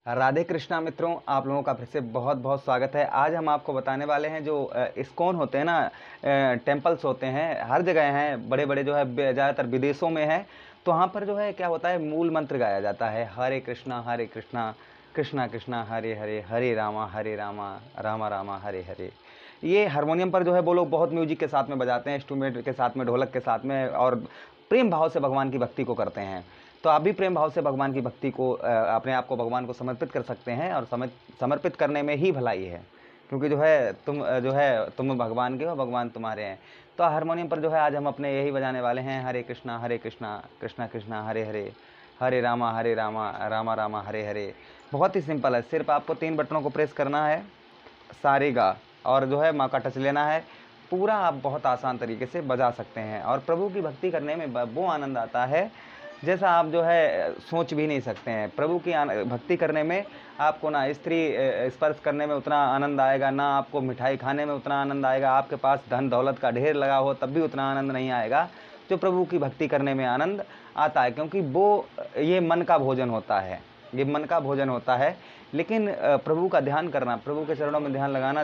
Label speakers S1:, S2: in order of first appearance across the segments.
S1: राधे कृष्णा मित्रों, आप लोगों का फिर से बहुत बहुत स्वागत है। आज हम आपको बताने वाले हैं जो इस्कॉन होते हैं ना, टेम्पल्स होते हैं, हर जगह हैं, बड़े बड़े जो है ज़्यादातर विदेशों में है। तो वहाँ पर जो है क्या होता है, मूल मंत्र गाया जाता है, हरे कृष्णा कृष्णा कृष्णा हरे हरे, हरे रामा रामा रामा हरे हरे। ये हारमोनियम पर जो है वो लोग बहुत म्यूजिक के साथ में बजाते हैं, इंस्ट्रूमेंट के साथ में, ढोलक के साथ में, और प्रेम भाव से भगवान की भक्ति को करते हैं। तो आप भी प्रेम भाव से भगवान की भक्ति को, अपने आप को भगवान को समर्पित कर सकते हैं, और समर्पित करने में ही भलाई है, क्योंकि जो है तुम भगवान के हो, भगवान तुम्हारे हैं। तो हारमोनियम पर जो है आज हम अपने यही बजाने वाले हैं, हरे कृष्णा कृष्णा कृष्णा हरे हरे, हरे रामा रामा रामा हरे हरे। बहुत ही सिंपल है, सिर्फ आपको 3 बटनों को प्रेस करना है, सारे गा, और जो है माँ का टच लेना है। पूरा आप बहुत आसान तरीके से बजा सकते हैं, और प्रभु की भक्ति करने में वो आनंद आता है जैसा आप जो है सोच भी नहीं सकते हैं। प्रभु की भक्ति करने में आपको ना स्त्री स्पर्श करने में उतना आनंद आएगा, ना आपको मिठाई खाने में उतना आनंद आएगा, आपके पास धन दौलत का ढेर लगा हो तब भी उतना आनंद नहीं आएगा जो प्रभु की भक्ति करने में आनंद आता है। क्योंकि ये मन का भोजन होता है, ये मन का भोजन होता है। लेकिन प्रभु का ध्यान करना, प्रभु के चरणों में ध्यान लगाना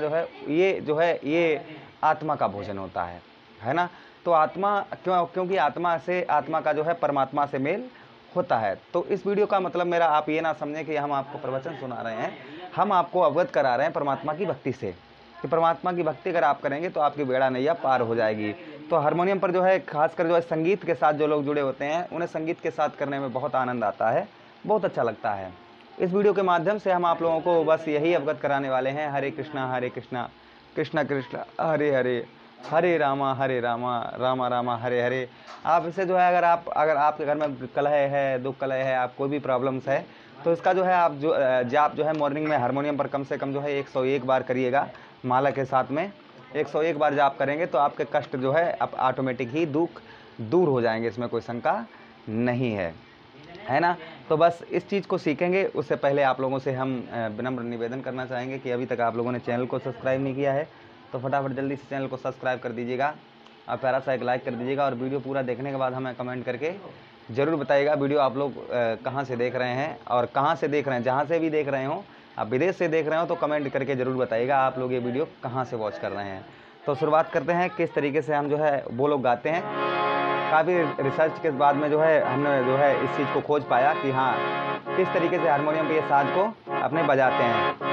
S1: ये आत्मा का भोजन होता है ना। तो आत्मा क्योंकि आत्मा का जो है परमात्मा से मेल होता है। तो इस वीडियो का मतलब मेरा आप ये ना समझें कि हम आपको प्रवचन सुना रहे हैं, हम आपको अवगत करा रहे हैं परमात्मा की भक्ति से, कि परमात्मा की भक्ति अगर आप करेंगे तो आपकी बेड़ा नैया पार हो जाएगी। तो हारमोनियम पर जो है खासकर जो है संगीत के साथ जो लोग जुड़े होते हैं, उन्हें संगीत के साथ करने में बहुत आनंद आता है, बहुत अच्छा लगता है। इस वीडियो के माध्यम से हम आप लोगों को बस यही अवगत कराने वाले हैं, हरे कृष्णा कृष्णा कृष्णा हरे हरे, हरे रामा रामा रामा हरे हरे। आप इसे जो है अगर आपके घर में कलह है, दुख कलह है, आप कोई भी प्रॉब्लम्स है, तो इसका जो है आप जो है मॉर्निंग में हारमोनियम पर कम से कम जो है 101 बार करिएगा माला के साथ में। 101 बार जाप करेंगे तो आपके कष्ट जो है अब ऑटोमेटिक ही दुख दूर हो जाएंगे, इसमें कोई शंका नहीं है ना। तो बस इस चीज़ को सीखेंगे उससे पहले आप लोगों से हम विनम्र निवेदन करना चाहेंगे कि अभी तक आप लोगों ने चैनल को सब्सक्राइब नहीं किया है तो फटाफट जल्दी से चैनल को सब्सक्राइब कर दीजिएगा, और प्यारा सा एक लाइक कर दीजिएगा, और वीडियो पूरा देखने के बाद हमें कमेंट करके ज़रूर बताइएगा वीडियो आप लोग कहाँ से देख रहे हैं, और कहाँ से देख रहे हैं। जहाँ से भी देख रहे हो, आप विदेश से देख रहे हो तो कमेंट करके ज़रूर बताइएगा आप लोग ये वीडियो कहाँ से वॉच कर रहे हैं। तो शुरुआत करते हैं किस तरीके से हम जो है वो लोग गाते हैं। काफ़ी रिसर्च के बाद में जो है हमने जो है इस चीज़ को खोज पाया कि हाँ किस तरीके से हारमोनियम पे ये साज को अपने बजाते हैं।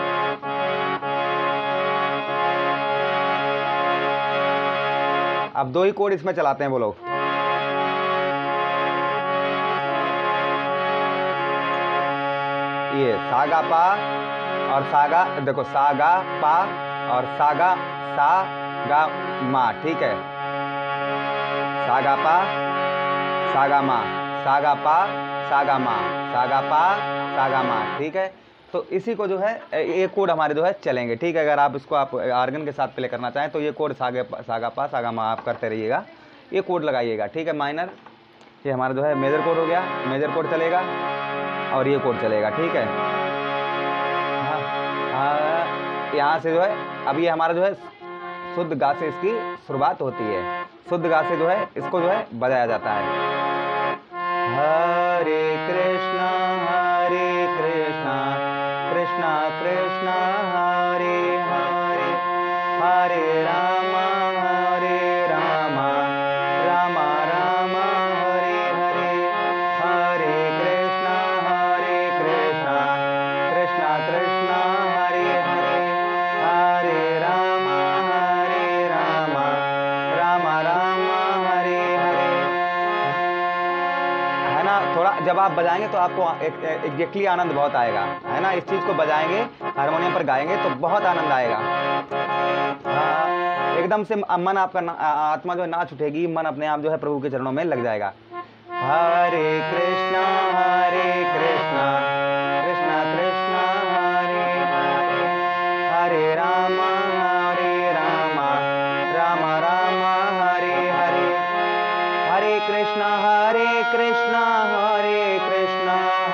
S1: अब 2 ही कोड इसमें चलाते हैं वो लोग। ये सागा पा और सागा, देखो सागा पा और सागा सा गा मा, ठीक है। सागा पा सागा मा, सागा पा सागा मा, सागा पा सागा मा, ठीक है। तो इसी को जो है ये कोड हमारे जो है चलेंगे, ठीक है। अगर आप इसको आप आर्गन के साथ प्ले करना चाहें तो ये कोड सागा पा सागा मा आप करते रहिएगा, ये कोड लगाइएगा, ठीक है। माइनर ये हमारा जो है मेजर कोड हो गया, मेजर कोड चलेगा, और ये कोड चलेगा, ठीक है। हाँ, यहाँ से जो है अब ये हमारा जो है शुद्ध गा से इसकी शुरुआत होती है, शुद्ध गा से जो है इसको जो है बजाया जाता है। हरे कृष्णा कृष्णा कृष्णा हरे हरे, हरे रामा रामा रामा हरे हरे, हरे कृष्णा कृष्णा कृष्णा हरे हरे, हरे रामा रामा रामा हरे हरे। है ना, थोड़ा जब आप बजाएंगे तो आपको एग्जैक्टली आनंद बहुत आएगा, है ना। इस चीज़ को बजाएंगे, हारमोनियम पर गाएंगे तो बहुत आनंद आएगा। एकदम से मन आपका आत्मा जो है नाच उठेगी, मन अपने आप जो है प्रभु के चरणों में लग जाएगा। हरे कृष्णा कृष्णा कृष्णा हरे हरे, हरे रामा रामा रामा हरे हरे, हरे कृष्णा कृष्णा कृष्णा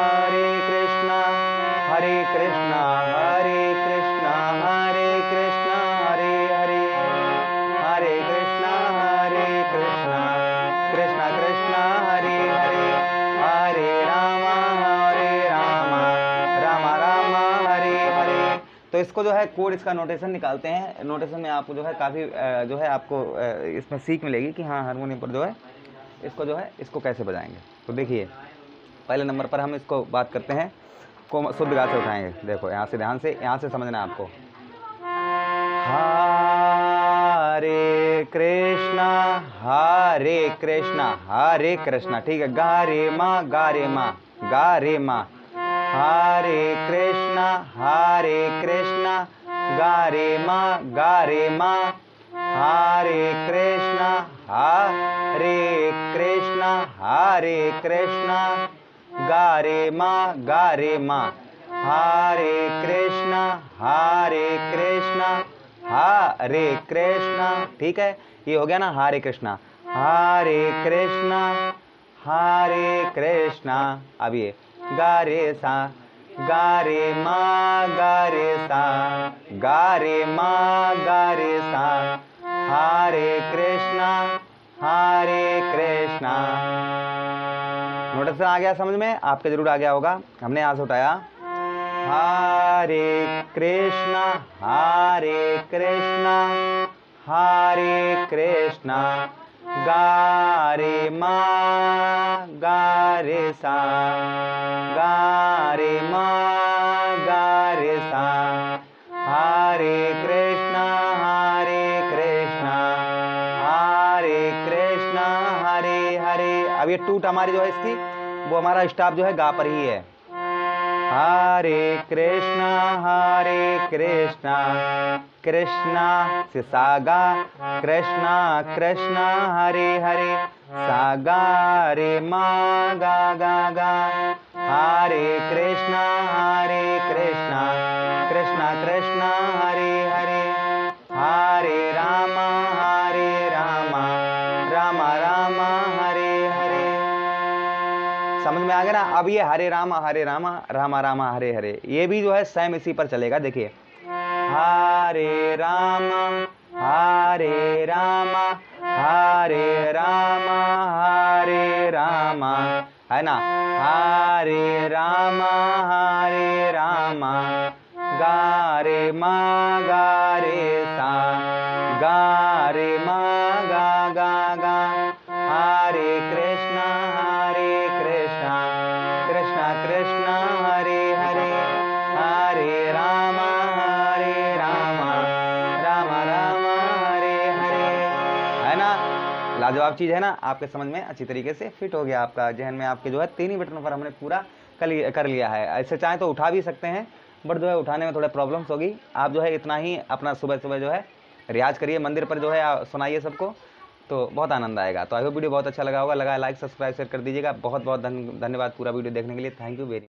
S1: हरे कृष्णा हरे हरे, हरे कृष्णा कृष्णा कृष्णा हरे हरे, हरे रामा रामा रामा तो इसको जो है कोड, इसका नोटेशन निकालते हैं। नोटेशन में आपको जो है काफ़ी जो है आपको इसमें सीख मिलेगी कि हाँ हारमोनियम पर जो है इसको जो है इसको कैसे बजाएंगे। तो देखिए पहले नंबर पर हम इसको बात करते हैं, को शुद्ध गा से उठाएंगे। देखो यहाँ से, ध्यान से यहाँ से समझना है आपको। हरे कृष्णा हरे कृष्णा हरे कृष्णा, ठीक है। गा रे माँ गा रे माँ गा रे माँ। हरे कृष्णा गा रे माँ गा रे माँ। हरे कृष्णा हरे कृष्णा गा रे माँ गा रे माँ। हरे कृष्णा हरे कृष्णा, ठीक है। ये हो गया ना हरे कृष्णा। हरे कृष्णा अब ये गा रे सा, गा रे माँ गा रे सा, गा रे माँ गा रे सा। हरे कृष्णा नोटिस आ गया समझ में? आपके जरूर आ गया होगा। हमने यहाँ से उठाया हरे कृष्णा हरे कृष्णा गा रे माँ गा रे सा, गा रे माँ गा रे सा। हरे कृष्णा हरे हरे। अब ये टूट हमारी जो है इसकी, वो हमारा स्टॉप जो है गा पर ही है। हरे कृष्णा कृष्णा से सागा, कृष्णा कृष्णा हरे हरे, सागा रे माँ गा गा गा। हरे कृष्णा कृष्णा कृष्णा हरे हरे, हरे रामा रामा रामा हरे हरे। समझ में आ गया ना? अब ये हरे रामा रामा रामा हरे हरे, ये भी जो है सेम इसी पर चलेगा। देखिए हरे रामा हरे रामा हरे रामा, है ना? हरे रामा गा रे माँ गा रे सा, गा रे माँ गा गा गा। हरे कृष्णा कृष्णा कृष्णा हरे हरे, हरे रामा रामा रामा हरे हरे, है ना? लाजवाब चीज़ है ना? आपके समझ में अच्छी तरीके से फिट हो गया, आपका जहन में आपके जो है 3 ही बटनों पर हमने पूरा कर लिया है। ऐसे चाहें तो उठा भी सकते हैं, बट जो है उठाने में थोड़ा प्रॉब्लम्स होगी। आप जो है इतना ही अपना सुबह सुबह जो है रियाज करिए, मंदिर पर जो है सुनाइए सबको, तो बहुत आनंद आएगा। तो आई होप वीडियो बहुत अच्छा लगा होगा। लगा लाइक सब्सक्राइब शेयर कर दीजिएगा। बहुत बहुत धन्यवाद पूरा वीडियो देखने के लिए। Thank you very